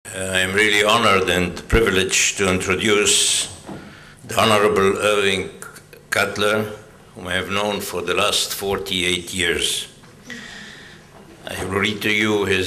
I am really honored and privileged to introduce the Honorable Irving Cutler, whom I have known for the last 48 years. I will read to you his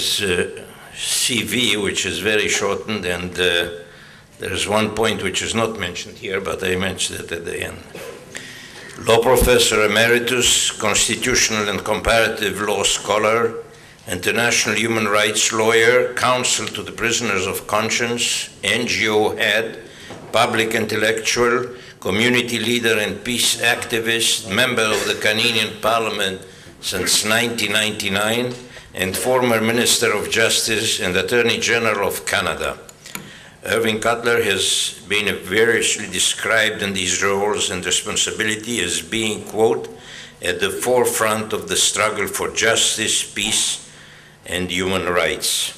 CV, which is very shortened, and there is one point which is not mentioned here, but I mentioned it at the end. Law Professor Emeritus, Constitutional and Comparative Law Scholar, International Human Rights Lawyer, Counsel to the Prisoners of Conscience, NGO Head, Public Intellectual, Community Leader and Peace Activist, Member of the Canadian Parliament since 1999, and former Minister of Justice and Attorney General of Canada. Irving Cutler has been variously described in these roles and responsibility as being, quote, at the forefront of the struggle for justice, peace, and human rights.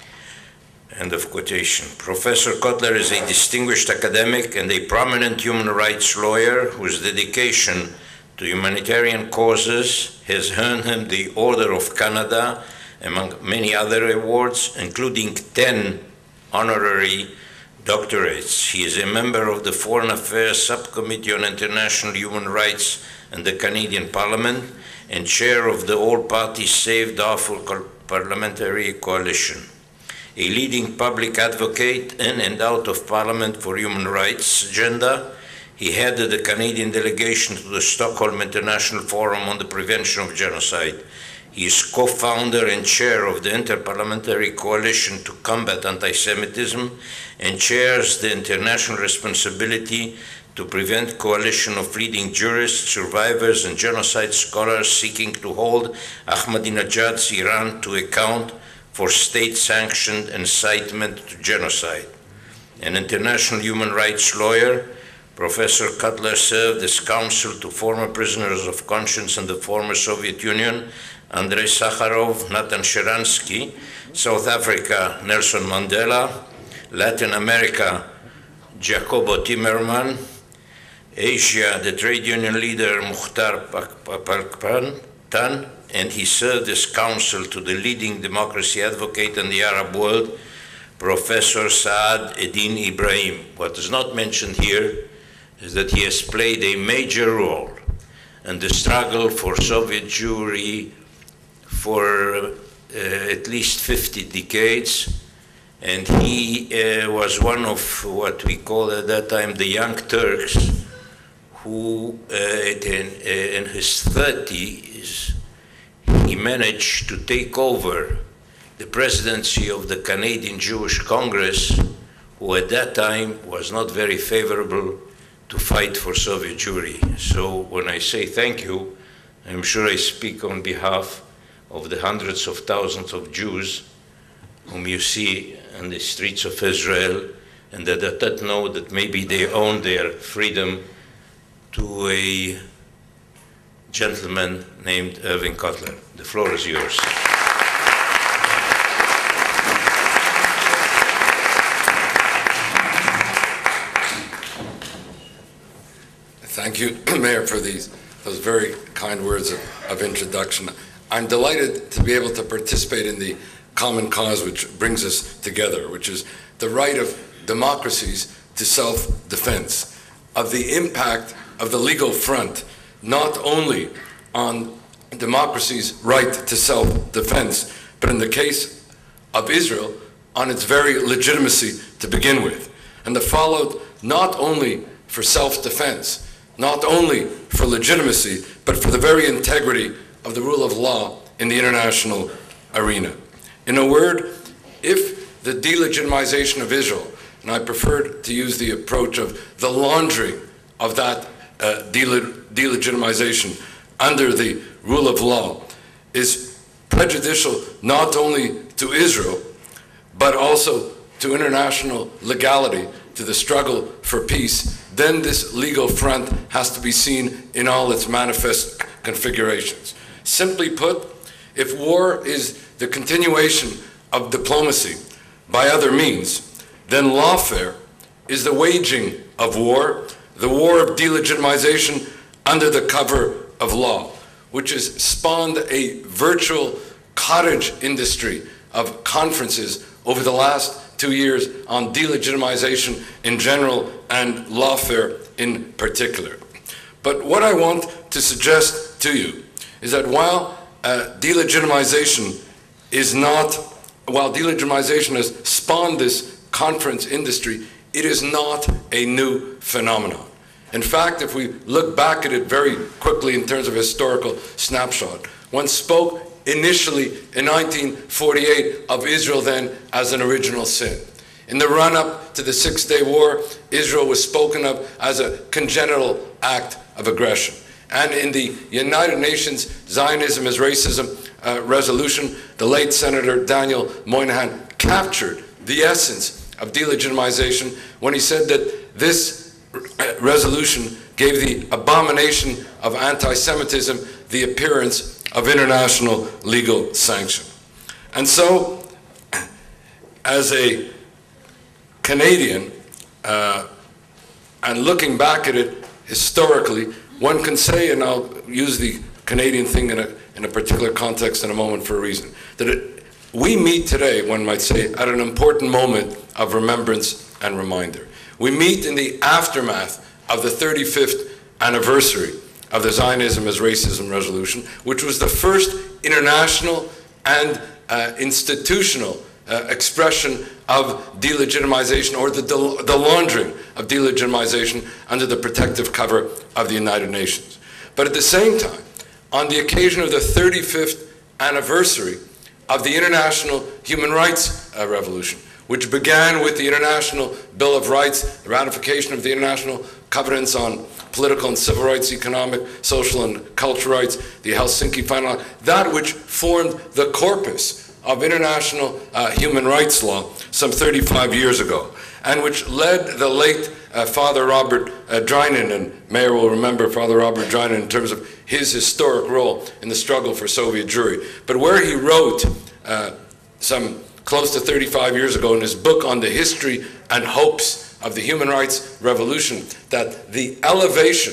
End of quotation. Professor Cutler is a distinguished academic and a prominent human rights lawyer whose dedication to humanitarian causes has earned him the Order of Canada, among many other awards, including 10 honorary doctorates. He is a member of the Foreign Affairs Subcommittee on International Human Rights in the Canadian Parliament and chair of the All-Party Save Darfur Parliamentary Coalition. A leading public advocate in and out of Parliament for human rights agenda, he headed the Canadian delegation to the Stockholm International Forum on the Prevention of Genocide. He is co-founder and chair of the Interparliamentary Coalition to Combat Anti-Semitism and chairs the international responsibility to prevent coalition of leading jurists, survivors, and genocide scholars seeking to hold Ahmadinejad's Iran to account for state-sanctioned incitement to genocide. An international human rights lawyer, Professor Cutler served as counsel to former prisoners of conscience in the former Soviet Union, Andrei Sakharov, Natan Sharansky, South Africa, Nelson Mandela, Latin America, Jacobo Timerman, Asia, the trade union leader Mukhtar Pakpan, and he served as counsel to the leading democracy advocate in the Arab world, Professor Saad Eddin Ibrahim. What is not mentioned here is that he has played a major role in the struggle for Soviet Jewry for at least 50 decades, and he was one of what we call at that time the Young Turks, who in his 30s, he managed to take over the presidency of the Canadian Jewish Congress, who at that time was not very favorable to fight for Soviet Jewry. So when I say thank you, I'm sure I speak on behalf of the hundreds of thousands of Jews whom you see in the streets of Israel, and that know that maybe they own their freedom to a gentleman named Irving Cutler. The floor is yours. Thank you, Mayor, for those very kind words of introduction. I'm delighted to be able to participate in the common cause which brings us together, which is the right of democracies to self-defense, of the impact of the legal front, not only on democracy's right to self-defense, but in the case of Israel, on its very legitimacy to begin with. And the followed not only for self-defense, not only for legitimacy, but for the very integrity of the rule of law in the international arena. In a word, if the delegitimization of Israel, and I prefer to use the approach of the laundering of that delegitimization under the rule of law, is prejudicial not only to Israel, but also to international legality, to the struggle for peace, then this legal front has to be seen in all its manifest configurations. Simply put, if war is the continuation of diplomacy by other means, then lawfare is the waging of war, the war of delegitimization under the cover of law, which has spawned a virtual cottage industry of conferences over the last 2 years on delegitimization in general and lawfare in particular. But what I want to suggest to you is that while delegitimization has spawned this conference industry, it is not a new phenomenon. In fact, if we look back at it very quickly in terms of historical snapshot, one spoke initially in 1948 of Israel then as an original sin. In the run-up to the Six-Day War, Israel was spoken of as a congenital act of aggression. And in the United Nations Zionism is Racism resolution, the late Senator Daniel Moynihan captured the essence of delegitimization when he said that this resolution gave the abomination of anti-Semitism the appearance of international legal sanction. And so, as a Canadian, and looking back at it historically, one can say, and I'll use the Canadian thing in a particular context in a moment for a reason, that we meet today, one might say, at an important moment of remembrance and reminder. We meet in the aftermath of the 35th anniversary of the Zionism is Racism resolution, which was the first international and institutional expression of delegitimization, or the laundering of delegitimization under the protective cover of the United Nations. But at the same time, on the occasion of the 35th anniversary of the International Human Rights Revolution, which began with the International Bill of Rights, the ratification of the International Covenants on Political and Civil Rights, Economic, Social and Cultural Rights, the Helsinki Final, that which formed the corpus of international human rights law some 35 years ago, and which led the late Father Robert Drinan, and Mayor will remember Father Robert Drinan in terms of his historic role in the struggle for Soviet Jewry, but where he wrote some close to 35 years ago in his book on the history and hopes of the human rights revolution, that the elevation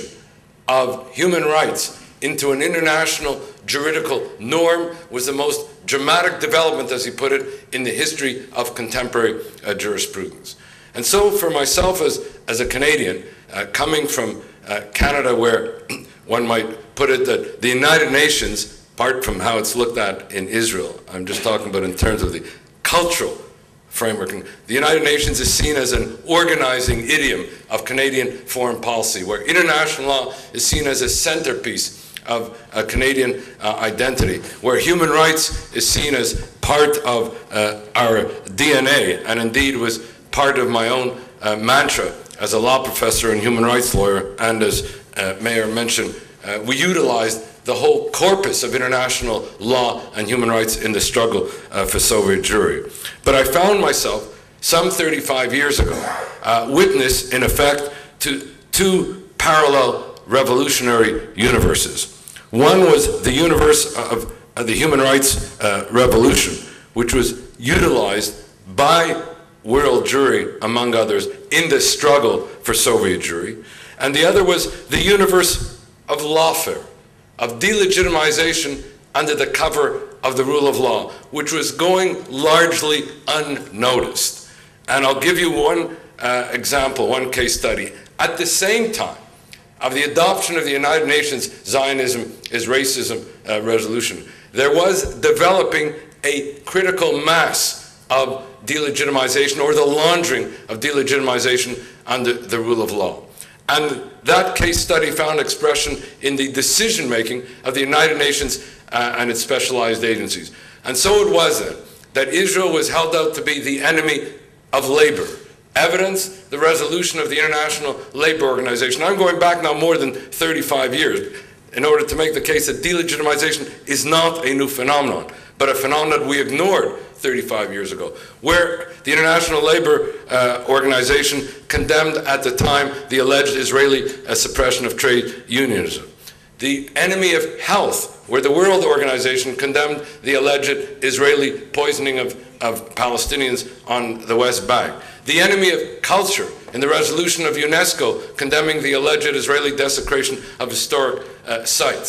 of human rights into an international juridical norm was the most dramatic development, as he put it, in the history of contemporary jurisprudence. And so for myself as a Canadian, coming from Canada, where one might put it that the United Nations, apart from how it's looked at in Israel, I'm just talking about in terms of the cultural framework, the United Nations is seen as an organizing idiom of Canadian foreign policy, where international law is seen as a centerpiece of a Canadian identity, where human rights is seen as part of our DNA, and indeed was part of my own mantra as a law professor and human rights lawyer, and as Mayor mentioned, we utilized the whole corpus of international law and human rights in the struggle for Soviet Jewry. But I found myself, some 35 years ago, witness, in effect, to two parallel revolutionary universes. One was the universe of the human rights revolution, which was utilized by world Jewry, among others, in the struggle for Soviet Jewry. And the other was the universe of lawfare, of delegitimization under the cover of the rule of law, which was going largely unnoticed. And I'll give you one example, one case study. At the same time of the adoption of the United Nations Zionism is Racism resolution, there was developing a critical mass of delegitimization, or the laundering of delegitimization under the rule of law. And that case study found expression in the decision-making of the United Nations and its specialized agencies. And so it was then that Israel was held out to be the enemy of labor. Evidence, the resolution of the International Labor Organization. I'm going back now more than 35 years in order to make the case that delegitimization is not a new phenomenon, but a phenomenon we ignored 35 years ago, where the International Labor Organization condemned at the time the alleged Israeli suppression of trade unionism. The enemy of health, where the World Organization condemned the alleged Israeli poisoning of Palestinians on the West Bank. The enemy of culture, in the resolution of UNESCO condemning the alleged Israeli desecration of historic sites.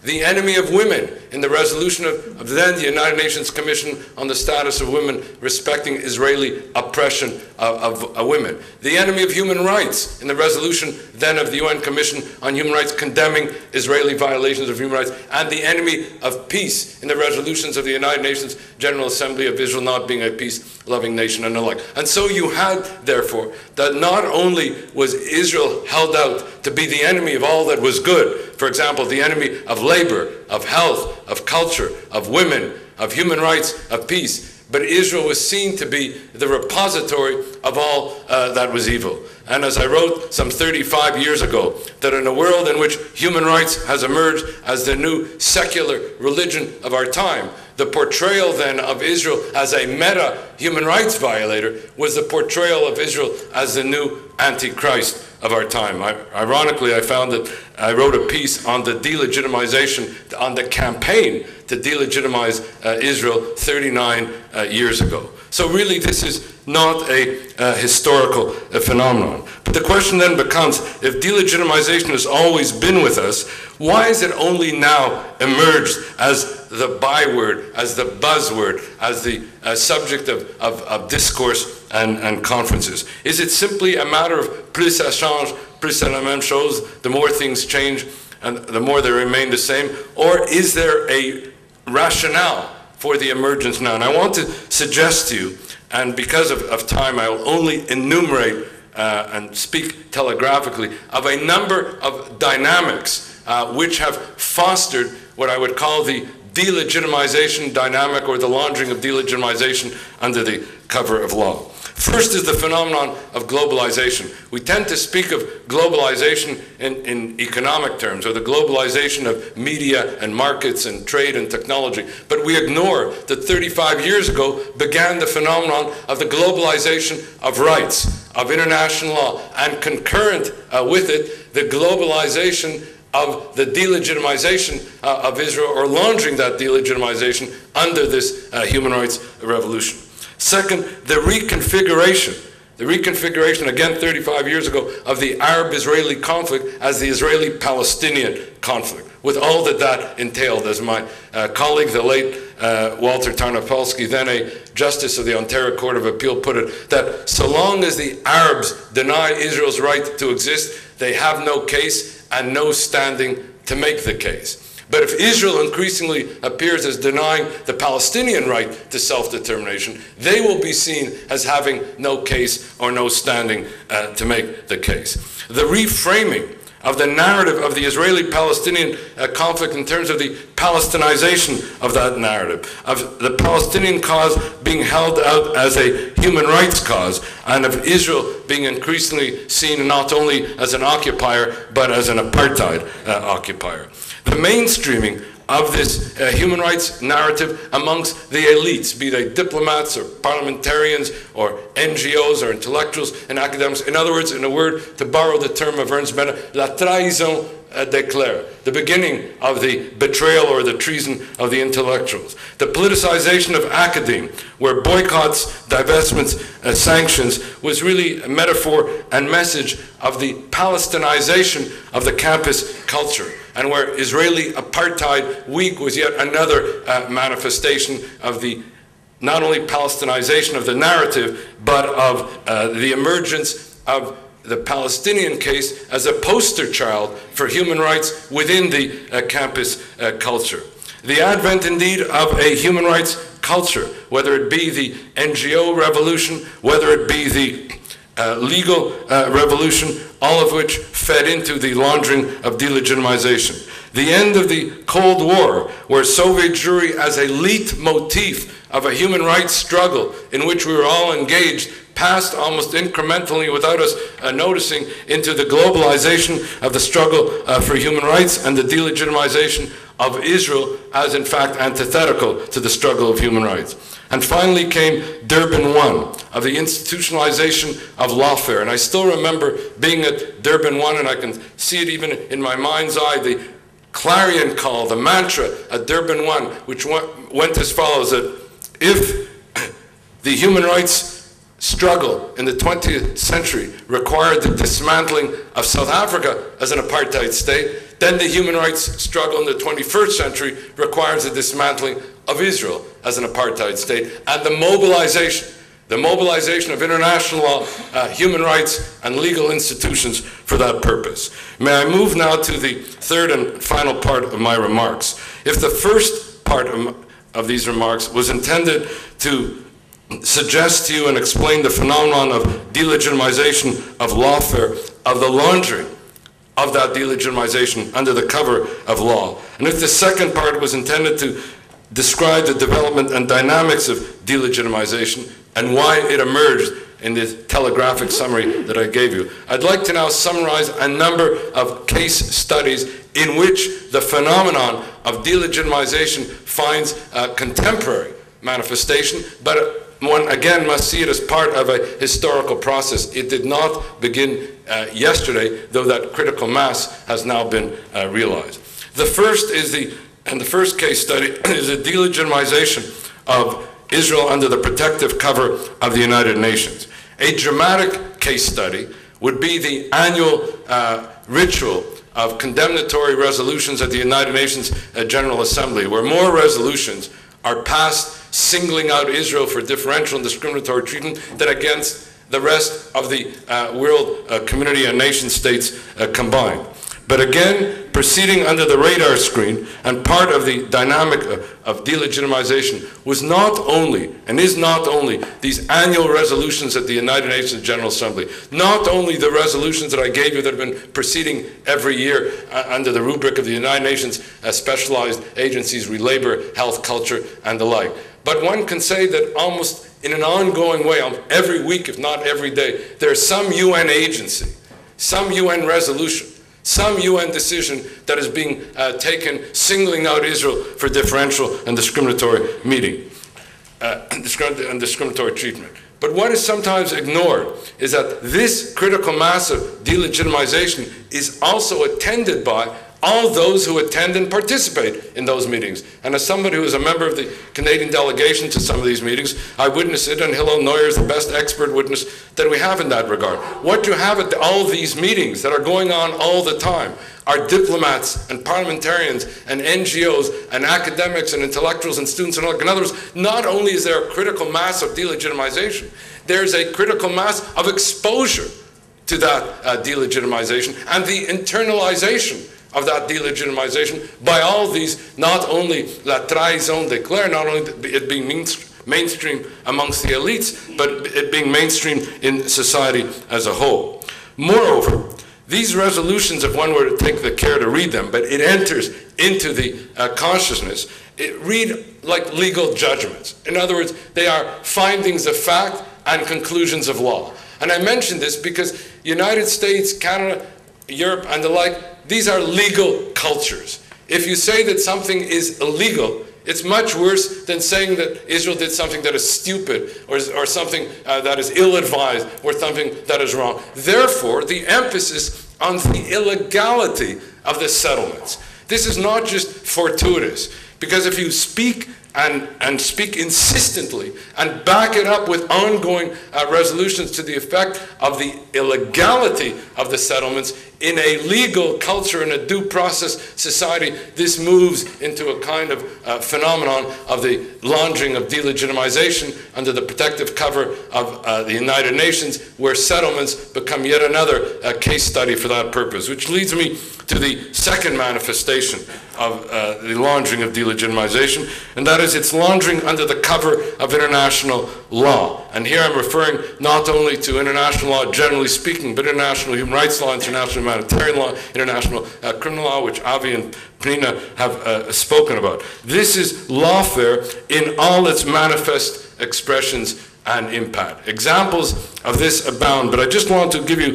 the enemy of women in the resolution of then the United Nations Commission on the Status of Women respecting Israeli oppression of women, the enemy of human rights in the resolution then of the UN Commission on Human Rights condemning Israeli violations of human rights, and the enemy of peace in the resolutions of the United Nations General Assembly of Israel not being a peace-loving nation and the like. And so you had, therefore, that not only was Israel held out to be the enemy of all that was good, for example, the enemy of labor, of health, of culture, of women, of human rights, of peace, but Israel was seen to be the repository of all that was evil. And as I wrote some 35 years ago, that in a world in which human rights has emerged as the new secular religion of our time, the portrayal then of Israel as a meta-human rights violator was the portrayal of Israel as the new Antichrist of our time. Ironically, I found that I wrote a piece on the delegitimization, on the campaign to delegitimize Israel 39 years ago. So really, this is not a historical phenomenon. But the question then becomes, if delegitimization has always been with us, why is it only now emerged as the byword, as the buzzword, as the subject of discourse and conferences? Is it simply a matter of plus ça change, plus c'est la même chose, the more things change and the more they remain the same? Or is there a rationale for the emergence now? And I want to suggest to you, and because of time, I will only enumerate and speak telegraphically of a number of dynamics which have fostered what I would call the delegitimization dynamic, or the laundering of delegitimization under the cover of law. First is the phenomenon of globalization. We tend to speak of globalization in economic terms, or the globalization of media and markets and trade and technology, but we ignore that 35 years ago began the phenomenon of the globalization of rights, of international law, and concurrent with it, the globalization of the delegitimization of Israel, or launching that delegitimization under this human rights revolution. Second, the reconfiguration, again 35 years ago, of the Arab-Israeli conflict as the Israeli-Palestinian conflict, with all that that entailed. As my colleague, the late Walter Tarnopolsky, then a justice of the Ontario Court of Appeal, put it, that so long as the Arabs deny Israel's right to exist, they have no case and no standing to make the case. But if Israel increasingly appears as denying the Palestinian right to self-determination, they will be seen as having no case or no standing to make the case. The reframing of the narrative of the Israeli-Palestinian conflict in terms of the Palestinization of that narrative, of the Palestinian cause being held out as a human rights cause, and of Israel being increasingly seen not only as an occupier, but as an apartheid occupier. The mainstreaming of this human rights narrative amongst the elites, be they diplomats or parliamentarians or NGOs or intellectuals and academics. In other words, in a word, to borrow the term of Ernst Bennett, la trahison d'éclair, the beginning of the betrayal or the treason of the intellectuals. The politicization of academe, where boycotts, divestments, sanctions was really a metaphor and message of the Palestinization of the campus culture, and where Israeli Apartheid Week was yet another manifestation of the not only Palestinization of the narrative, but of the emergence of the Palestinian case as a poster child for human rights within the campus culture. The advent, indeed, of a human rights culture, whether it be the NGO revolution, whether it be the legal revolution, all of which fed into the laundering of delegitimization. The end of the Cold War, where Soviet Jewry as a leitmotif of a human rights struggle in which we were all engaged, passed almost incrementally without us noticing into the globalization of the struggle for human rights and the delegitimization of Israel as in fact antithetical to the struggle of human rights. And finally came Durban I, of the institutionalization of lawfare. And I still remember being at Durban I, and I can see it even in my mind's eye, the clarion call, the mantra at Durban I, which went as follows, that if the human rights struggle in the 20th century required the dismantling of South Africa as an apartheid state, then the human rights struggle in the 21st century requires the dismantling of Israel as an apartheid state and the mobilization of international law, human rights, and legal institutions for that purpose. May I move now to the third and final part of my remarks. If the first part of these remarks was intended to suggest to you and explain the phenomenon of delegitimization of lawfare, of the laundering of that delegitimization under the cover of law, and if the second part was intended to describe the development and dynamics of delegitimization and why it emerged in the telegraphic summary that I gave you, I'd like to now summarize a number of case studies in which the phenomenon of delegitimization finds a contemporary manifestation, but one again must see it as part of a historical process. It did not begin yesterday, though that critical mass has now been realized. The first case study is the delegitimization of Israel under the protective cover of the United Nations. A dramatic case study would be the annual ritual of condemnatory resolutions at the United Nations General Assembly, where more resolutions are passed singling out Israel for differential and discriminatory treatment than against the rest of the world community and nation states combined. But again, proceeding under the radar screen and part of the dynamic of delegitimization was not only, and is not only, these annual resolutions at the United Nations General Assembly, not only the resolutions that I gave you that have been proceeding every year under the rubric of the United Nations specialized agencies, labor, health, culture, and the like. But one can say that almost in an ongoing way, every week, if not every day, there's some UN agency, some UN resolution, some UN decision that is being taken singling out Israel for differential and discriminatory discriminatory treatment. But what is sometimes ignored is that this critical mass of delegitimization is also attended by all those who attend and participate in those meetings. And as somebody who is a member of the Canadian delegation to some of these meetings, I witnessed it, and Hillel Neuer is the best expert witness that we have in that regard. What you have at all these meetings that are going on all the time are diplomats and parliamentarians and NGOs and academics and intellectuals and students and all. In other words, not only is there a critical mass of delegitimization, there's a critical mass of exposure to that delegitimization and the internalization of that delegitimization by all these, not only la trahison d'éclair, not only it being mainstream amongst the elites, but it being mainstream in society as a whole. Moreover, these resolutions, if one were to take the care to read them, but it enters into the consciousness, it read like legal judgments. In other words, they are findings of fact and conclusions of law. And I mention this because United States, Canada, Europe, and the like, these are legal cultures. If you say that something is illegal, it's much worse than saying that Israel did something that is stupid or something that is ill-advised or something that is wrong. Therefore, the emphasis on the illegality of the settlements. This is not just fortuitous, because if you speak and speak insistently and back it up with ongoing resolutions to the effect of the illegality of the settlements in a legal culture, in a due process society, this moves into a kind of phenomenon of the laundering of delegitimization under the protective cover of the United Nations, where settlements become yet another case study for that purpose, which leads me to the second manifestation of the laundering of delegitimization, and that is its laundering under the cover of international law. And here I'm referring not only to international law generally speaking, but international human rights law, international humanitarian law, international criminal law, which Avi and Pnina have spoken about. This is lawfare in all its manifest expressions and impact. Examples of this abound, but I just want to give you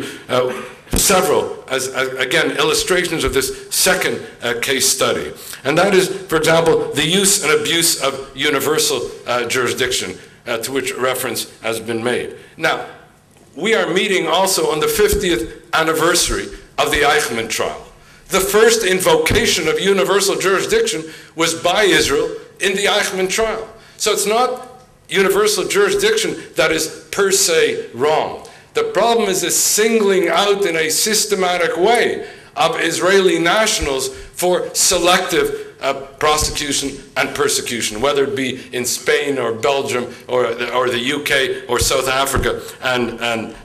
several, as again, illustrations of this second case study. And that is, for example, the use and abuse of universal jurisdiction, to which reference has been made. Now, we are meeting also on the 50th anniversary of the Eichmann trial. The first invocation of universal jurisdiction was by Israel in the Eichmann trial. So it's not universal jurisdiction that is per se wrong. The problem is the singling out in a systematic way of Israeli nationals for selective prosecution and persecution, whether it be in Spain or Belgium or the UK or South Africa and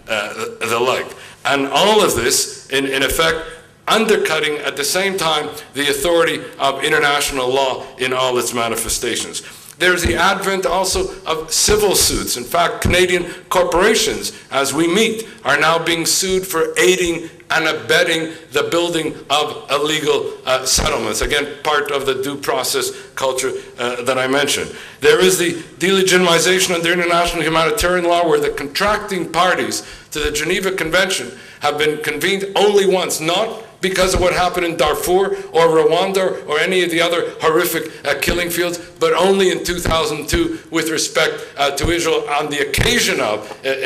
the like. And all of this, in effect, undercutting at the same time the authority of international law in all its manifestations. There's the advent also of civil suits. In fact, Canadian corporations, as we meet, are now being sued for aiding and abetting the building of illegal settlements. Again, part of the due process culture that I mentioned. There is the delegitimization under international humanitarian law, where the contracting parties to the Geneva Convention have been convened only once, not because of what happened in Darfur or Rwanda or any of the other horrific killing fields, but only in 2002 with respect to Israel on the occasion of,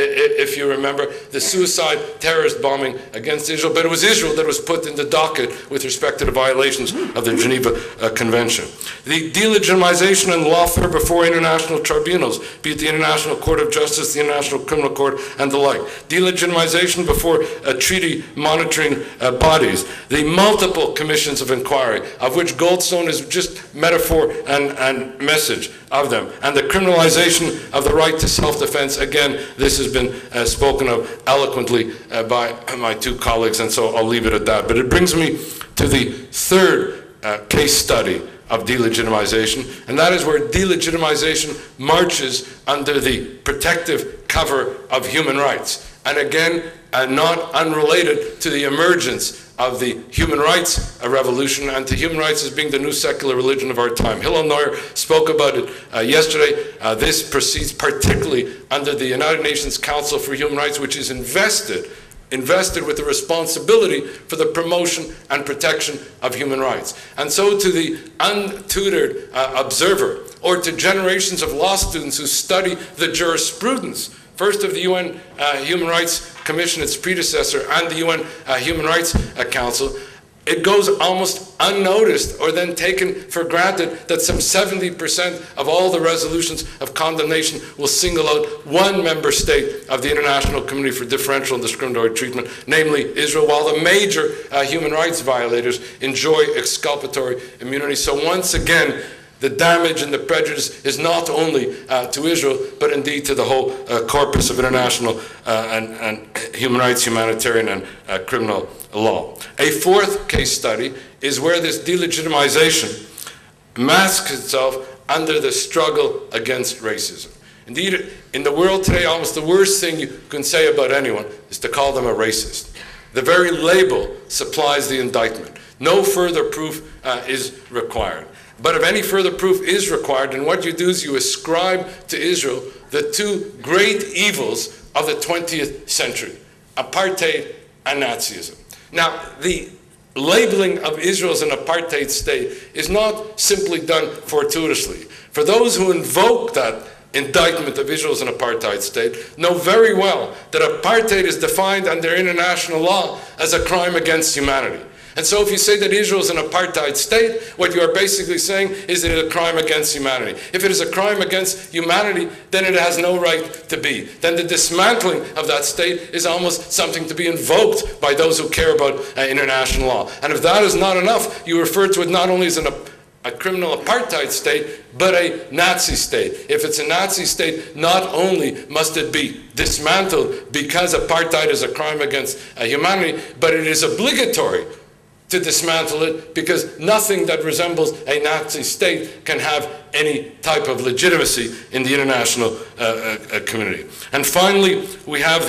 if you remember, the suicide terrorist bombing against Israel. But it was Israel that was put in the docket with respect to the violations of the Geneva Convention. The delegitimization and lawfare before international tribunals, be it the International Court of Justice, the International Criminal Court, and the like. Delegitimization before treaty monitoring bodies. The multiple commissions of inquiry, of which Goldstone is just metaphor and message of them. And the criminalization of the right to self-defense. Again, this has been spoken of eloquently by my two colleagues, and so I'll leave it at that. But it brings me to the third case study of delegitimization, and that is where delegitimization marches under the protective cover of human rights. And again, not unrelated to the emergence of the human rights revolution and to human rights as being the new secular religion of our time. Hillel Neuer spoke about it yesterday. This proceeds particularly under the United Nations Council for Human Rights, which is invested with the responsibility for the promotion and protection of human rights. And so to the untutored observer, or to generations of law students who study the jurisprudence, first of the UN Human Rights Commission, its predecessor, and the UN Human Rights Council, it goes almost unnoticed or then taken for granted that some 70% of all the resolutions of condemnation will single out one member state of the international community for differential and discriminatory treatment, namely Israel, while the major human rights violators enjoy exculpatory immunity. So once again, the damage and the prejudice is not only to Israel, but indeed to the whole corpus of international and human rights, humanitarian, and criminal law. A fourth case study is where this delegitimization masks itself under the struggle against racism. Indeed, in the world today, almost the worst thing you can say about anyone is to call them a racist. The very label supplies the indictment. No further proof is required. But if any further proof is required, then what you do is you ascribe to Israel the two great evils of the 20th century, apartheid and Nazism. Now, the labeling of Israel as an apartheid state is not simply done fortuitously. For those who invoke that indictment of Israel as an apartheid state know very well that apartheid is defined under international law as a crime against humanity. And so if you say that Israel is an apartheid state, what you are basically saying is that it is a crime against humanity. If it is a crime against humanity, then it has no right to be. Then the dismantling of that state is almost something to be invoked by those who care about international law. And if that is not enough, you refer to it not only as a criminal apartheid state, but a Nazi state. If it's a Nazi state, not only must it be dismantled because apartheid is a crime against humanity, but it is obligatory to dismantle it, because nothing that resembles a Nazi state can have any type of legitimacy in the international community. And finally, we have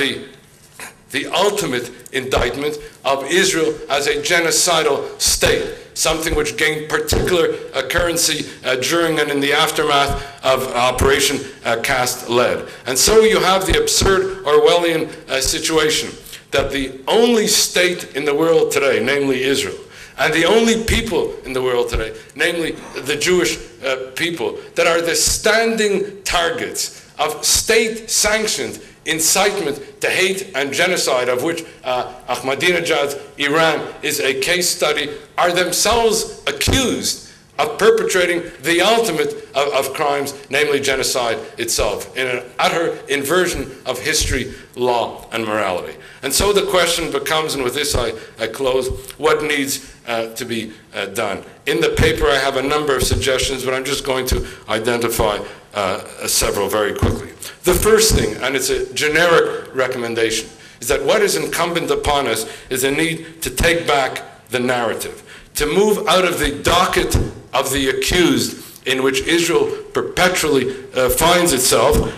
the ultimate indictment of Israel as a genocidal state, something which gained particular currency during and in the aftermath of Operation Cast Lead. And so you have the absurd Orwellian situation that the only state in the world today, namely Israel, and the only people in the world today, namely the Jewish people, that are the standing targets of state-sanctioned incitement to hate and genocide, of which Ahmadinejad's Iran is a case study, are themselves accused of perpetrating the ultimate of crimes, namely genocide itself, in an utter inversion of history, law, and morality. And so the question becomes, and with this I close, what needs to be done? In the paper I have a number of suggestions, but I'm just going to identify several very quickly. The first thing, and it's a generic recommendation, is that what is incumbent upon us is a need to take back the narrative, to move out of the docket of the accused in which Israel perpetually finds itself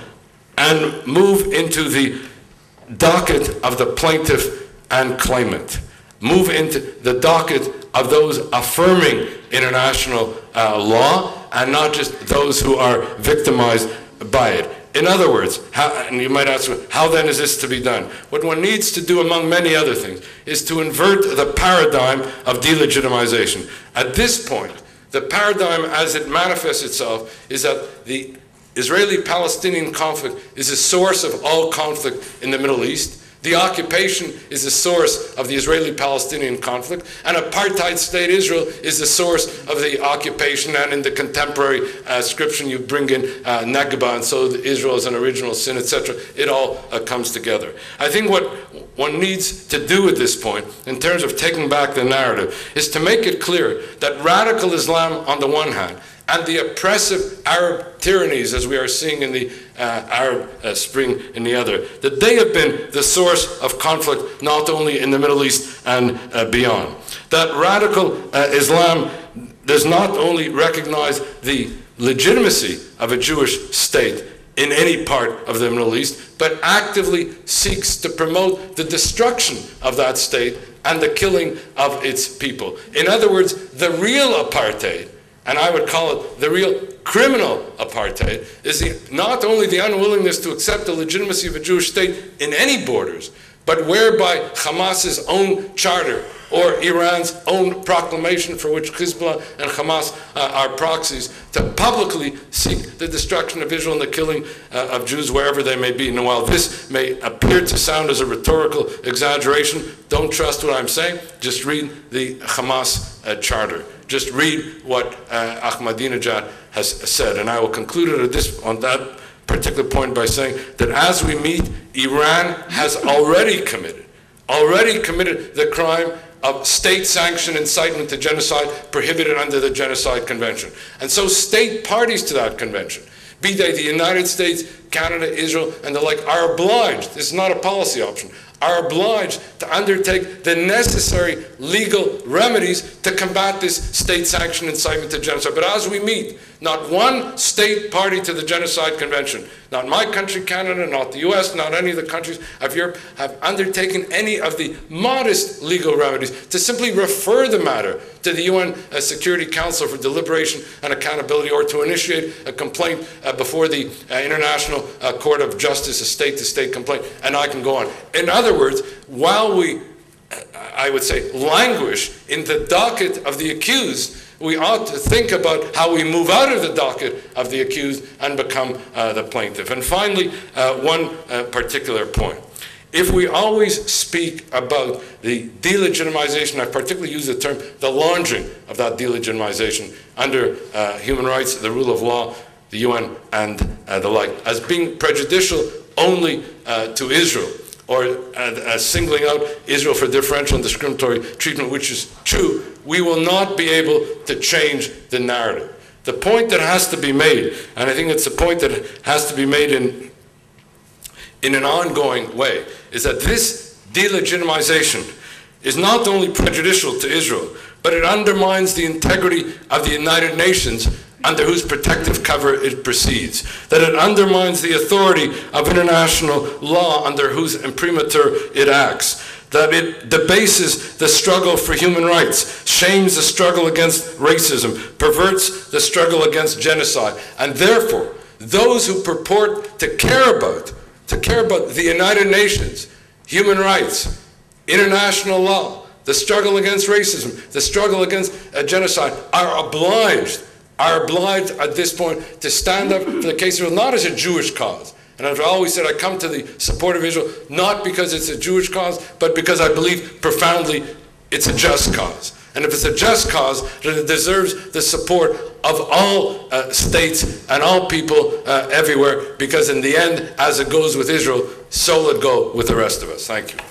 and move into the docket of the plaintiff and claimant. Move into the docket of those affirming international law and not just those who are victimized by it. In other words, and you might ask, how then is this to be done? What one needs to do, among many other things, is to invert the paradigm of delegitimization. At this point, the paradigm as it manifests itself is that the Israeli-Palestinian conflict is a source of all conflict in the Middle East. The occupation is the source of the Israeli-Palestinian conflict, and apartheid state Israel is the source of the occupation, and in the contemporary scripture you bring in Nakba, and so Israel is an original sin, etc. It all comes together. I think what one needs to do at this point, in terms of taking back the narrative, is to make it clear that radical Islam on the one hand, and the oppressive Arab tyrannies, as we are seeing in the Arab Spring in the other, that they have been the source of conflict not only in the Middle East and beyond. That radical Islam does not only recognize the legitimacy of a Jewish state in any part of the Middle East, but actively seeks to promote the destruction of that state and the killing of its people. In other words, the real apartheid, and I would call it the real criminal apartheid, is not only the unwillingness to accept the legitimacy of a Jewish state in any borders, but whereby Hamas's own charter or Iran's own proclamation, for which Hezbollah and Hamas are proxies, to publicly seek the destruction of Israel and the killing of Jews wherever they may be. And while this may appear to sound as a rhetorical exaggeration, don't trust what I'm saying, just read the Hamas charter. Just read what Ahmadinejad has said. And I will conclude it on that particular point by saying that as we meet, Iran has already committed the crime of state-sanctioned incitement to genocide prohibited under the Genocide Convention. And so state parties to that convention, be they the United States, Canada, Israel, and the like, are obliged, this is not a policy option, are obliged to undertake the necessary legal remedies to combat this state-sanctioned incitement to genocide. But as we meet, not one state party to the Genocide Convention, not my country, Canada, not the US, not any of the countries of Europe, have undertaken any of the modest legal remedies to simply refer the matter to the UN Security Council for deliberation and accountability, or to initiate a complaint before the International Court of Justice, a state-to-state complaint, and I can go on. In other words, while we, I would say, languish in the docket of the accused, we ought to think about how we move out of the docket of the accused and become the plaintiff. And finally, one particular point. If we always speak about the delegitimization, I particularly use the term the laundering of that delegitimization under human rights, the rule of law, the UN, and the like, as being prejudicial only to Israel, or singling out Israel for differential and discriminatory treatment, which is true, we will not be able to change the narrative. The point that has to be made, and I think it's the point that has to be made in an ongoing way, is that this delegitimization is not only prejudicial to Israel, but it undermines the integrity of the United Nations, under whose protective cover it proceeds, that it undermines the authority of international law under whose imprimatur it acts, that it debases the struggle for human rights, shames the struggle against racism, perverts the struggle against genocide, and therefore those who purport to care about the United Nations, human rights, international law, the struggle against racism, the struggle against genocide, are obliged at this point to stand up for the case of Israel, not as a Jewish cause. And as I always said, I come to the support of Israel not because it's a Jewish cause, but because I believe profoundly it's a just cause. And if it's a just cause, then it deserves the support of all states and all people everywhere, because in the end, as it goes with Israel, so will it go with the rest of us. Thank you.